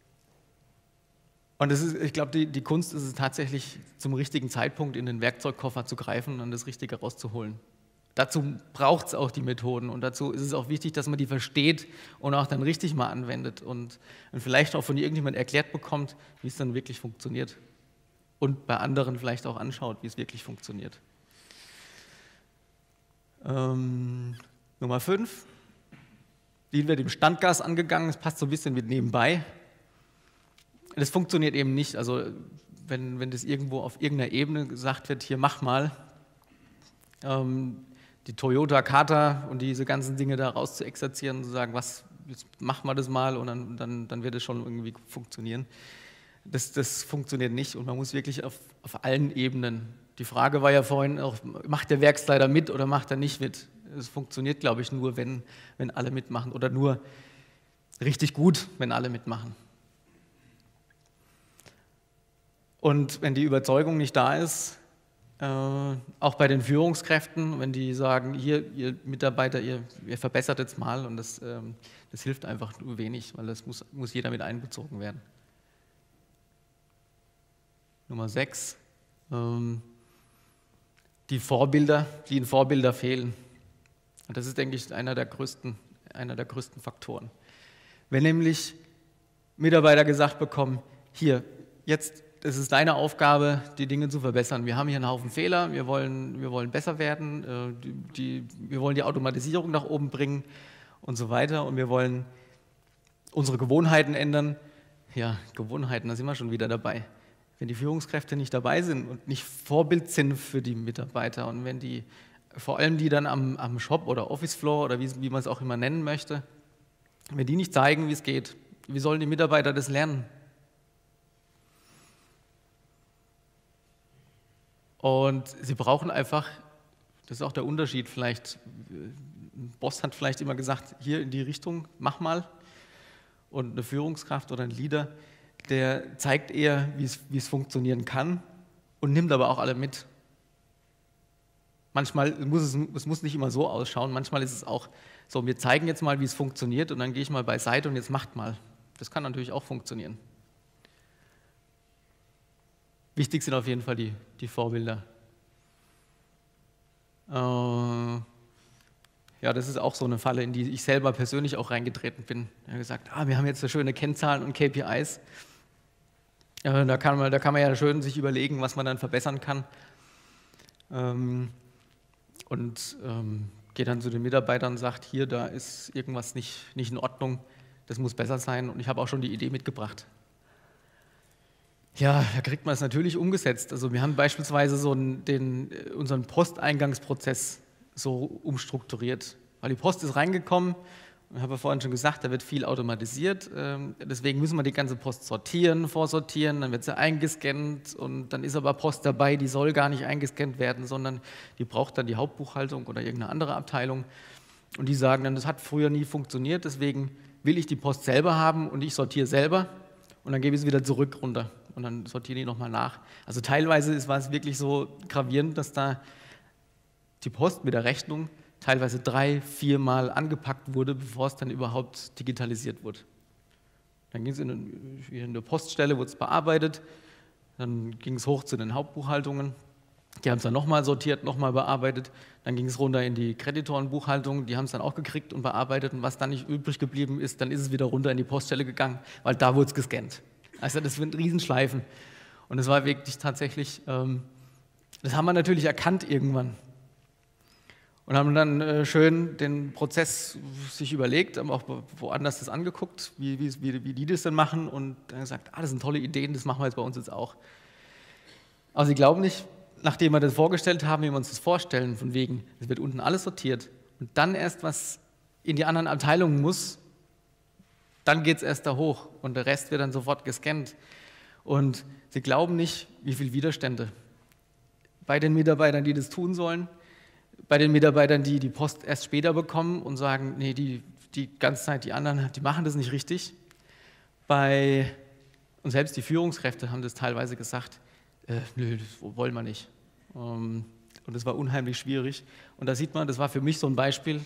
B: ich glaube, die Kunst ist es tatsächlich, zum richtigen Zeitpunkt in den Werkzeugkoffer zu greifen und das Richtige rauszuholen. Dazu braucht es auch die Methoden und dazu ist es auch wichtig, dass man die versteht und auch dann richtig mal anwendet und vielleicht auch von irgendjemand erklärt bekommt, wie es dann wirklich funktioniert und bei anderen vielleicht auch anschaut, wie es wirklich funktioniert. Nummer 5, Lean wird im Standgas angegangen, es passt so ein bisschen mit nebenbei. Das funktioniert eben nicht, also wenn das irgendwo auf irgendeiner Ebene gesagt wird, hier mach mal, die Toyota Kata und diese ganzen Dinge da raus zu exerzieren und zu sagen, jetzt machen wir das mal und dann wird es schon irgendwie funktionieren. Das funktioniert nicht und man muss wirklich auf allen Ebenen. Die Frage war ja vorhin auch, macht der Werksleiter mit oder macht er nicht mit? Es funktioniert, glaube ich, nur, wenn alle mitmachen oder nur richtig gut, wenn alle mitmachen. Und wenn die Überzeugung nicht da ist, auch bei den Führungskräften, wenn die sagen, hier, ihr Mitarbeiter, ihr verbessert jetzt mal und das hilft einfach nur wenig, weil das muss jeder mit einbezogen werden. Nummer 6, die Vorbilder fehlen. Und das ist, denke ich, einer der größten Faktoren. Wenn nämlich Mitarbeiter gesagt bekommen, hier, jetzt es ist deine Aufgabe, die Dinge zu verbessern. Wir haben hier einen Haufen Fehler, wir wollen besser werden, wir wollen die Automatisierung nach oben bringen und so weiter und wir wollen unsere Gewohnheiten ändern. Ja, Gewohnheiten, da sind wir schon wieder dabei. Wenn die Führungskräfte nicht dabei sind und nicht Vorbild sind für die Mitarbeiter und wenn die, vor allem die dann am Shop oder Office Floor oder wie man es auch immer nennen möchte, wenn die nicht zeigen, wie es geht, wie sollen die Mitarbeiter das lernen? Und sie brauchen einfach, das ist auch der Unterschied vielleicht, ein Boss hat vielleicht immer gesagt, hier in die Richtung, mach mal. Und eine Führungskraft oder ein Leader, der zeigt eher, wie es funktionieren kann und nimmt aber auch alle mit. Manchmal es muss nicht immer so ausschauen, manchmal ist es auch so, wir zeigen jetzt mal, wie es funktioniert und dann gehe ich mal beiseite und jetzt macht mal. Das kann natürlich auch funktionieren. Wichtig sind auf jeden Fall die Vorbilder. Ja, das ist auch so eine Falle, in die ich selber persönlich auch reingetreten bin. Ich habe gesagt, wir haben jetzt so schöne Kennzahlen und KPIs. Da kann man ja schön sich überlegen, was man dann verbessern kann. Geht dann zu den Mitarbeitern und sagt, hier, da ist irgendwas nicht in Ordnung, das muss besser sein und ich habe auch schon die Idee mitgebracht. Ja, da kriegt man es natürlich umgesetzt. Also wir haben beispielsweise unseren Posteingangsprozess so umstrukturiert, weil die Post ist reingekommen, ich habe ja vorhin schon gesagt, da wird viel automatisiert, deswegen müssen wir die ganze Post sortieren, vorsortieren, dann wird sie eingescannt und dann ist aber Post dabei, die soll gar nicht eingescannt werden, sondern die braucht dann die Hauptbuchhaltung oder irgendeine andere Abteilung und die sagen dann, das hat früher nie funktioniert, deswegen will ich die Post selber haben und ich sortiere selber und dann gebe ich es wieder zurück runter und dann sortiere ich nochmal nach. Also teilweise war es wirklich so gravierend, dass da die Post mit der Rechnung teilweise 3-4 Mal angepackt wurde, bevor es dann überhaupt digitalisiert wurde. Dann ging es in eine Poststelle, wurde es bearbeitet, dann ging es hoch zu den Hauptbuchhaltungen, die haben es dann nochmal sortiert, nochmal bearbeitet, dann ging es runter in die Kreditorenbuchhaltung, die haben es dann auch gekriegt und bearbeitet und was dann nicht übrig geblieben ist, dann ist es wieder runter in die Poststelle gegangen, weil da wurde es gescannt. Also das sind Riesenschleifen und es war wirklich tatsächlich, das haben wir natürlich erkannt irgendwann. Und haben dann schön den Prozess sich überlegt, haben auch woanders das angeguckt, wie die das denn machen und dann gesagt, das sind tolle Ideen, das machen wir jetzt bei uns jetzt auch. Aber Sie glauben nicht, nachdem wir das vorgestellt haben, wie wir uns das vorstellen, von wegen, es wird unten alles sortiert und dann erst was in die anderen Abteilungen muss, dann geht es erst da hoch und der Rest wird dann sofort gescannt. Und Sie glauben nicht, wie viele Widerstände bei den Mitarbeitern, die das tun sollen, bei den Mitarbeitern, die die Post erst später bekommen und sagen, nee, die ganze Zeit, die anderen, die machen das nicht richtig. Und selbst die Führungskräfte haben das teilweise gesagt, nö, das wollen wir nicht. Und das war unheimlich schwierig. Und da sieht man, das war für mich so ein Beispiel,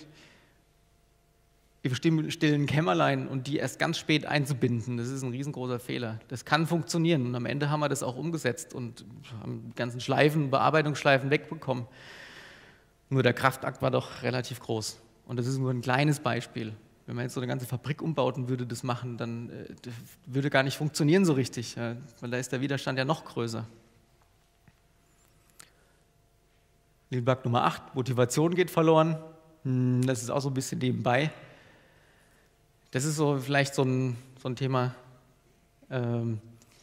B: im stillen Kämmerlein und die erst ganz spät einzubinden, das ist ein riesengroßer Fehler. Das kann funktionieren und am Ende haben wir das auch umgesetzt und haben die ganzen Bearbeitungsschleifen wegbekommen. Nur der Kraftakt war doch relativ groß. Und das ist nur ein kleines Beispiel. Wenn man jetzt so eine ganze Fabrik umbauten würde, das machen, dann würde gar nicht funktionieren so richtig, weil da ist der Widerstand ja noch größer. Lean-Bug Nummer 8, Motivation geht verloren. Das ist auch so ein bisschen nebenbei. Das ist so vielleicht so ein Thema. Lean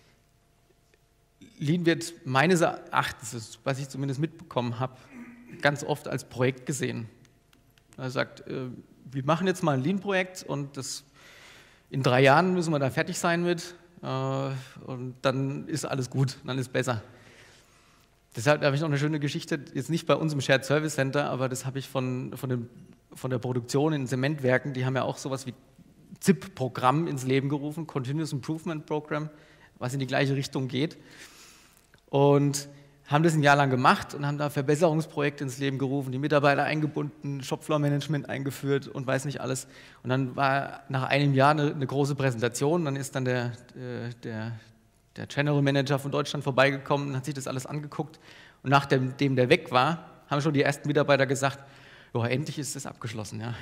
B: wird meines Erachtens, was ich zumindest mitbekommen habe, ganz oft als Projekt gesehen. Er sagt, wir machen jetzt mal ein Lean-Projekt und in 3 Jahren müssen wir da fertig sein mit und dann ist alles gut, dann ist besser. Deshalb habe ich noch eine schöne Geschichte, jetzt nicht bei uns im Shared Service Center, aber das habe ich von der Produktion in Zementwerken, die haben ja auch sowas wie ZIP-Programm ins Leben gerufen, Continuous Improvement Program, was in die gleiche Richtung geht. Und haben das ein Jahr lang gemacht und haben da Verbesserungsprojekte ins Leben gerufen, die Mitarbeiter eingebunden, Shopfloor-Management eingeführt und weiß nicht alles. Und dann war nach einem Jahr eine große Präsentation, dann ist dann der General Manager von Deutschland vorbeigekommen und hat sich das alles angeguckt. Und nachdem der weg war, haben schon die ersten Mitarbeiter gesagt, ja, endlich ist das abgeschlossen. Ja.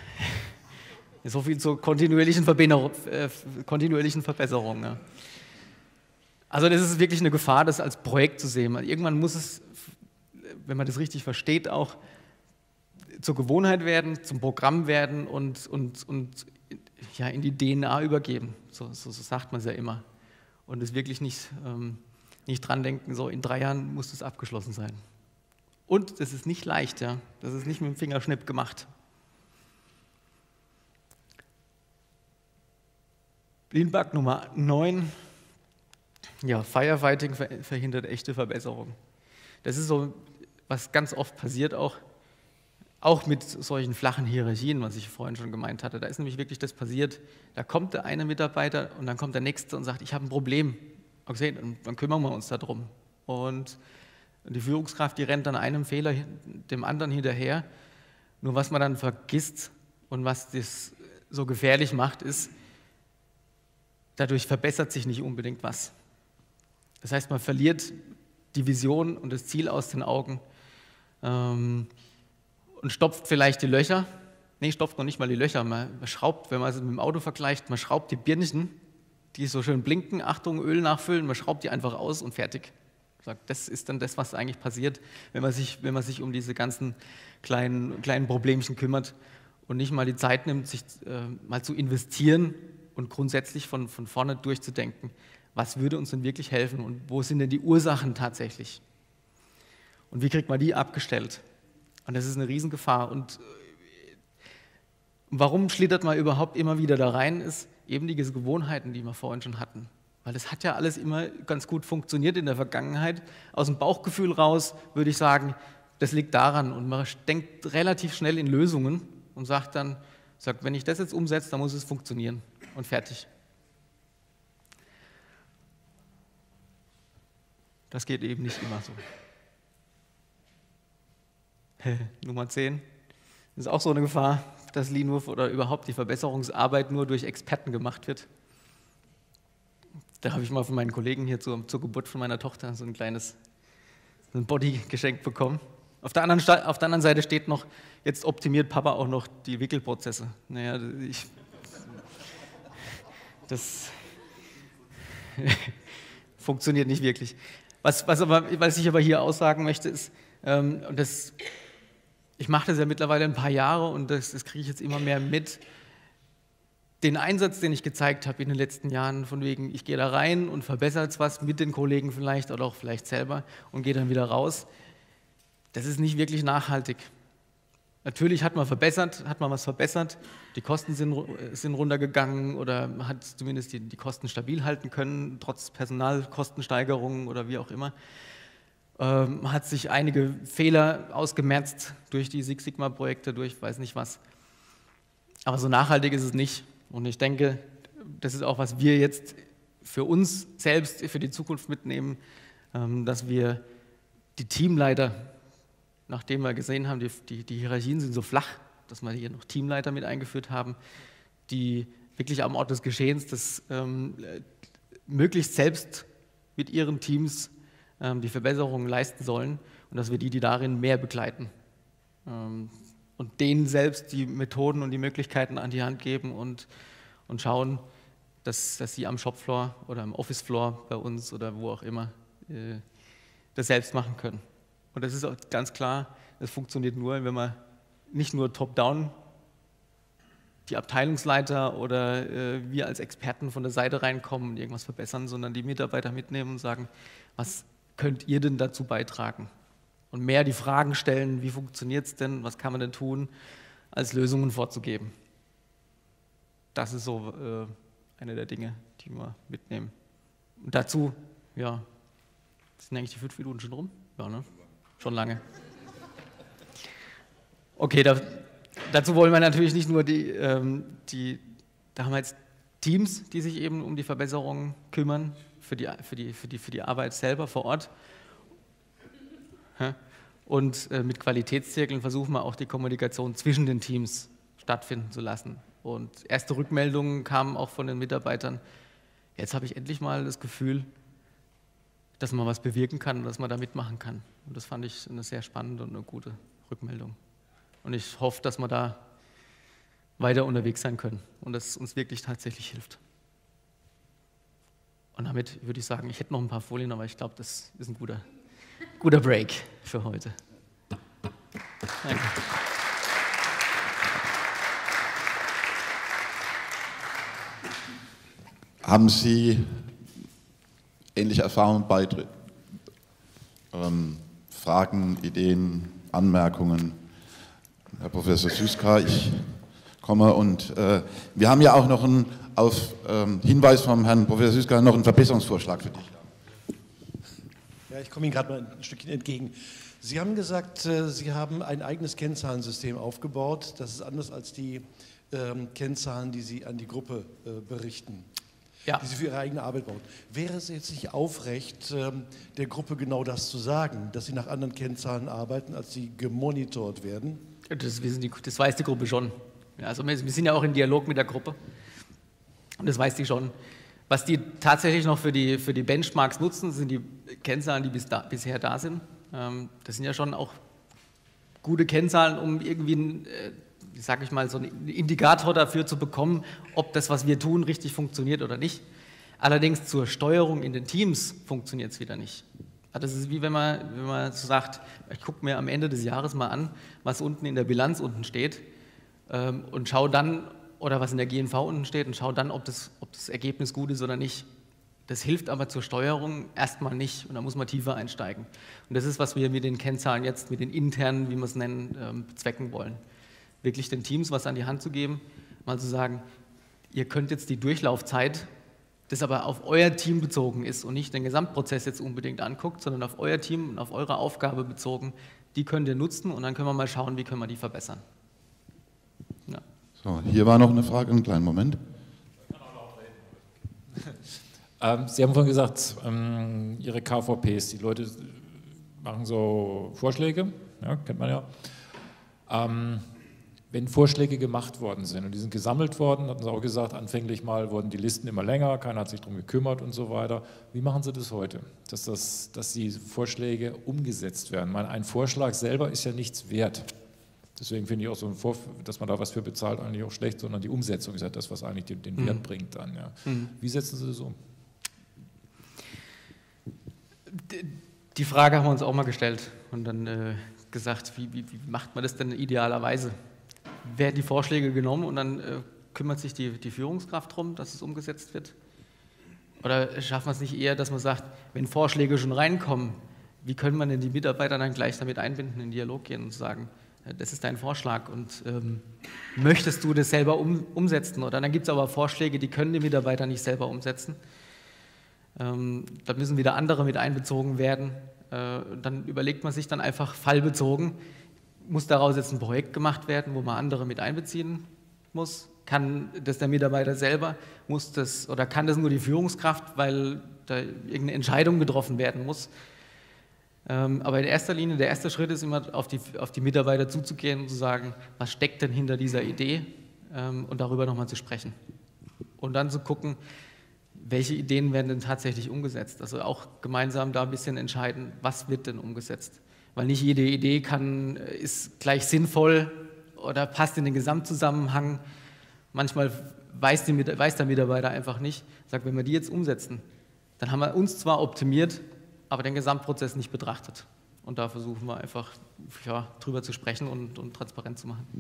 B: So viel zur kontinuierlichen Verbesserung. Ja. Also das ist wirklich eine Gefahr, das als Projekt zu sehen. Irgendwann muss es, wenn man das richtig versteht, auch zur Gewohnheit werden, zum Programm werden und ja, in die DNA übergeben. So sagt man es ja immer. Und es wirklich nicht dran denken, so in 3 Jahren muss das abgeschlossen sein. Und das ist nicht leicht, ja. Das ist nicht mit dem Fingerschnipp gemacht. Lean Bug Nummer 9. Ja, Firefighting verhindert echte Verbesserung. Das ist so, was ganz oft passiert auch mit solchen flachen Hierarchien, was ich vorhin schon gemeint hatte. Da ist nämlich wirklich das passiert, da kommt der eine Mitarbeiter und dann kommt der nächste und sagt, ich habe ein Problem. Okay, dann kümmern wir uns darum. Und die Führungskraft, die rennt dann einem Fehler dem anderen hinterher. Nur was man dann vergisst und was das so gefährlich macht, ist, dadurch verbessert sich nicht unbedingt was. Das heißt, man verliert die Vision und das Ziel aus den Augen und stopft vielleicht die Löcher. Nee, stopft noch nicht mal die Löcher. Man schraubt, wenn man es mit dem Auto vergleicht, man schraubt die Birnchen, die so schön blinken, Achtung, Öl nachfüllen, man schraubt die einfach aus und fertig. Das ist dann das, was eigentlich passiert, wenn man sich um diese ganzen kleinen Problemchen kümmert und nicht mal die Zeit nimmt, sich mal zu investieren und grundsätzlich von vorne durchzudenken, was würde uns denn wirklich helfen und wo sind denn die Ursachen tatsächlich? Und wie kriegt man die abgestellt? Und das ist eine Riesengefahr. Und warum schlittert man überhaupt immer wieder da rein, ist eben diese Gewohnheiten, die wir vorhin schon hatten. Weil das hat ja alles immer ganz gut funktioniert in der Vergangenheit. Aus dem Bauchgefühl raus würde ich sagen, das liegt daran. Und man denkt relativ schnell in Lösungen und sagt, wenn ich das jetzt umsetze, dann muss es funktionieren. Und fertig. Das geht eben nicht immer so. Nummer 10. Das ist auch so eine Gefahr, dass Lean oder überhaupt die Verbesserungsarbeit nur durch Experten gemacht wird. Da habe ich mal von meinen Kollegen hier zur Geburt von meiner Tochter so ein Body geschenkt bekommen. Auf der anderen Seite steht noch, jetzt optimiert Papa auch noch die Wickelprozesse. Naja, das funktioniert nicht wirklich. Was ich aber hier aussagen möchte, ist, ich mache das ja mittlerweile ein paar Jahre und das kriege ich jetzt immer mehr mit, den Einsatz, den ich gezeigt habe in den letzten Jahren, von wegen, ich gehe da rein und verbessere jetzt was mit den Kollegen vielleicht oder auch vielleicht selber und gehe dann wieder raus, das ist nicht wirklich nachhaltig. Natürlich hat man was verbessert, die Kosten sind runtergegangen oder man hat zumindest die Kosten stabil halten können, trotz Personalkostensteigerungen oder wie auch immer. Man hat sich einige Fehler ausgemerzt durch die Six Sigma-Projekte, durch weiß nicht was. Aber so nachhaltig ist es nicht. Und ich denke, das ist auch, was wir jetzt für uns selbst, für die Zukunft mitnehmen, dass wir die Teamleiter, nachdem wir gesehen haben, die Hierarchien sind so flach, dass wir hier noch Teamleiter mit eingeführt haben, die wirklich am Ort des Geschehens das möglichst selbst mit ihren Teams die Verbesserungen leisten sollen und dass wir die darin mehr begleiten und denen selbst die Methoden und die Möglichkeiten an die Hand geben und schauen, dass sie am Shopfloor oder am Officefloor bei uns oder wo auch immer das selbst machen können. Und das ist auch ganz klar, das funktioniert nur, wenn man nicht nur top-down die Abteilungsleiter oder wir als Experten von der Seite reinkommen und irgendwas verbessern, sondern die Mitarbeiter mitnehmen und sagen, was könnt ihr denn dazu beitragen? Und mehr die Fragen stellen, wie funktioniert es denn, was kann man denn tun, als Lösungen vorzugeben. Das ist so eine der Dinge, die wir mitnehmen. Und dazu, ja, sind eigentlich die 5 Minuten schon rum? Ja, ne? Schon lange. Okay, dazu wollen wir natürlich nicht nur da haben wir jetzt Teams, die sich eben um die Verbesserungen kümmern, für die Arbeit selber vor Ort. Und mit Qualitätszirkeln versuchen wir auch die Kommunikation zwischen den Teams stattfinden zu lassen. Und erste Rückmeldungen kamen auch von den Mitarbeitern, jetzt habe ich endlich mal das Gefühl, dass man was bewirken kann und dass man da mitmachen kann. Und das fand ich eine sehr spannende und eine gute Rückmeldung. Und ich hoffe, dass wir da weiter unterwegs sein können und dass es uns wirklich tatsächlich hilft. Und damit würde ich sagen, ich hätte noch ein paar Folien, aber ich glaube, das ist ein guter Break für heute. Danke.
C: Haben Sie ähnliche Erfahrungen bei Fragen, Ideen, Anmerkungen? Herr Professor Süska, ich komme und wir haben ja auch noch auf Hinweis vom Herrn Professor Süska noch einen Verbesserungsvorschlag für dich.
D: Ja, ich komme Ihnen gerade mal ein Stückchen entgegen. Sie haben gesagt, Sie haben ein eigenes Kennzahlensystem aufgebaut. Das ist anders als die Kennzahlen, die Sie an die Gruppe berichten,
B: Ja.
D: die Sie für Ihre eigene Arbeit bauen. Wäre es jetzt nicht aufrecht, der Gruppe genau das zu sagen, dass sie nach anderen Kennzahlen arbeiten, als sie gemonitort werden?
B: Das weiß die Gruppe schon. Ja, also wir sind ja auch in Dialog mit der Gruppe und das weiß die schon. Was die tatsächlich noch für die Benchmarks nutzen, sind die Kennzahlen, die bisher da sind. Das sind ja schon auch gute Kennzahlen, um irgendwie, sage ich mal, so einen Indikator dafür zu bekommen, ob das, was wir tun, richtig funktioniert oder nicht. Allerdings zur Steuerung in den Teams funktioniert es wieder nicht. Das ist wie wenn man so sagt, ich gucke mir am Ende des Jahres mal an, was unten in der Bilanz unten steht und schaue dann, oder was in der GNV unten steht und schaue dann, ob das Ergebnis gut ist oder nicht. Das hilft aber zur Steuerung erstmal nicht und da muss man tiefer einsteigen. Und das ist, was wir mit den Kennzahlen jetzt, mit den internen, wie wir es nennen, bezwecken wollen. Wirklich den Teams was an die Hand zu geben, mal zu sagen, ihr könnt jetzt die Durchlaufzeit, das aber auf euer Team bezogen ist und nicht den Gesamtprozess jetzt unbedingt anguckt, sondern auf euer Team und auf eure Aufgabe bezogen, die könnt ihr nutzen und dann können wir mal schauen, wie können wir die verbessern. Ja.
C: So, hier war noch eine Frage, einen kleinen Moment.
E: Sie haben vorhin gesagt, Ihre KVPs, die Leute machen so Vorschläge, ja, kennt man ja. Wenn Vorschläge gemacht worden sind und die sind gesammelt worden, hatten Sie auch gesagt, anfänglich mal wurden die Listen immer länger, keiner hat sich darum gekümmert und so weiter. Wie machen Sie das heute, dass die Vorschläge umgesetzt werden? Ich meine, ein Vorschlag selber ist ja nichts wert. Deswegen finde ich auch so, dass man da was für bezahlt, eigentlich auch schlecht, sondern die Umsetzung ist ja das, was eigentlich den Wert bringt dann. Ja. Wie setzen Sie das um?
B: Die Frage haben wir uns auch mal gestellt und dann gesagt, wie macht man das denn idealerweise? Werden die Vorschläge genommen und dann kümmert sich die Führungskraft darum, dass es umgesetzt wird? Oder schafft man es nicht eher, dass man sagt, wenn Vorschläge schon reinkommen, wie können man denn die Mitarbeiter dann gleich damit einbinden, in den Dialog gehen und sagen, das ist dein Vorschlag und möchtest du das selber umsetzen? Oder dann gibt es aber Vorschläge, die können die Mitarbeiter nicht selber umsetzen. Da müssen wieder andere mit einbezogen werden. Dann überlegt man sich dann einfach fallbezogen, muss daraus jetzt ein Projekt gemacht werden, wo man andere mit einbeziehen muss? Kann das der Mitarbeiter selber? Oder kann das nur die Führungskraft, weil da irgendeine Entscheidung getroffen werden muss? Aber in erster Linie, der erste Schritt ist immer, auf die Mitarbeiter zuzugehen und zu sagen, was steckt denn hinter dieser Idee und darüber nochmal zu sprechen. Und dann zu gucken, welche Ideen werden denn tatsächlich umgesetzt? Also auch gemeinsam da ein bisschen entscheiden, was wird denn umgesetzt? Weil nicht jede Idee ist gleich sinnvoll oder passt in den Gesamtzusammenhang. Manchmal weiß der Mitarbeiter einfach nicht, sagt, wenn wir die jetzt umsetzen, dann haben wir uns zwar optimiert, aber den Gesamtprozess nicht betrachtet. Und da versuchen wir einfach drüber zu sprechen und transparent zu machen.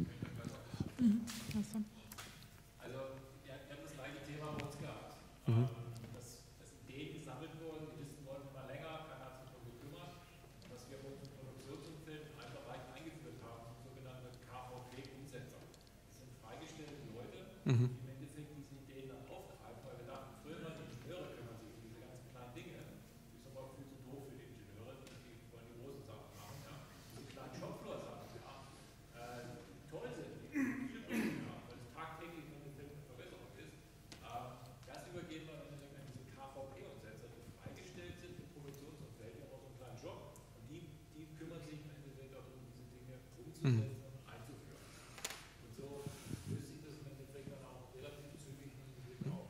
E: Also, wir haben das gleiche Thema bei uns gehabt. Dass Ideen gesammelt wurden, die Listen wurden immer länger, keiner hat sich darum gekümmert. Und dass wir bei uns im Produktionsumfeld in einem Bereich eingeführt haben, sogenannte KVP-Umsetzer. Das sind freigestellte Leute, die im Endeffekt diese Ideen dann auftreiben, weil wir dachten, früher mal die Ingenieure kümmern sich um diese ganzen kleinen Dinge. Das ist aber viel zu doof für die Ingenieure, die wollen die großen Sachen machen. Ja. Diese kleinen Shopfloor-Sachen, toll sind, die viel bringen, weil es tagtäglich im Endeffekt eine Verbesserung ist. Das übergeben wir im Endeffekt an diese KVP-Umsetzer, die freigestellt sind im Produktionsumfeld, die haben auch so einen kleinen Job und die kümmern sich im Endeffekt darum, diese Dinge umzusetzen und einzuführen. Und so löst sich das im Endeffekt dann auch relativ zügig auf.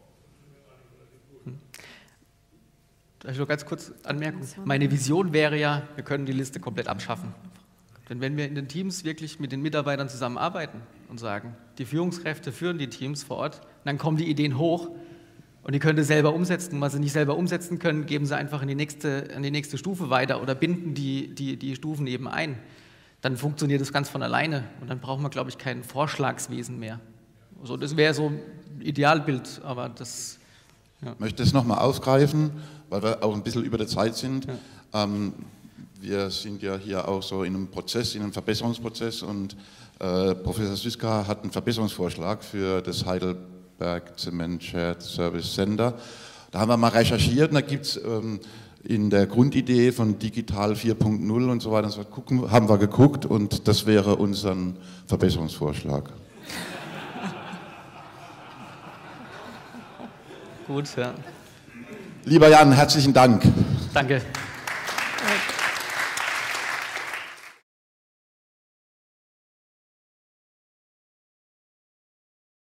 B: Darf ich noch ganz kurz anmerken? Meine Vision wäre ja, wir können die Liste komplett abschaffen. Denn wenn wir in den Teams wirklich mit den Mitarbeitern zusammenarbeiten und sagen, die Führungskräfte führen die Teams vor Ort, dann kommen die Ideen hoch und die können das selber umsetzen. Was sie nicht selber umsetzen können, geben sie einfach in die nächste Stufe weiter oder binden die Stufen eben ein. Dann funktioniert das ganz von alleine und dann braucht man, glaube ich, kein Vorschlagswesen mehr. Also das wäre so ein Idealbild, aber das... Ja.
C: Ich möchte es nochmal aufgreifen, weil wir auch ein bisschen über der Zeit sind. Ja. Wir sind ja hier auch so in einem Prozess, in einem Verbesserungsprozess und Professor Süska hat einen Verbesserungsvorschlag für das Heidelberg Cement Shared Service Center. Da haben wir mal recherchiert und da gibt es in der Grundidee von Digital 4.0 und so weiter, haben wir geguckt und das wäre unser Verbesserungsvorschlag.
B: Gut, ja.
C: Lieber Jan, herzlichen Dank.
B: Danke.